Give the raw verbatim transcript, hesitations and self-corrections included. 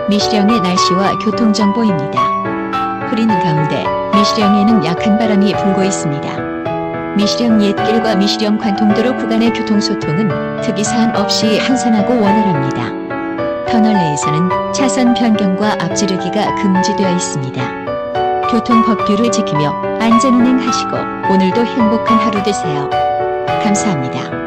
미시령의 날씨와 교통정보입니다. 흐린 가운데 미시령에는 약한 바람이 불고 있습니다. 미시령 옛길과 미시령 관통도로 구간의 교통소통은 특이사안 없이 항산하고 원활합니다. 터널 내에서는 차선 변경과 앞지르기가 금지되어 있습니다. 교통법규를 지키며 안전운행하시고 오늘도 행복한 하루 되세요. 감사합니다.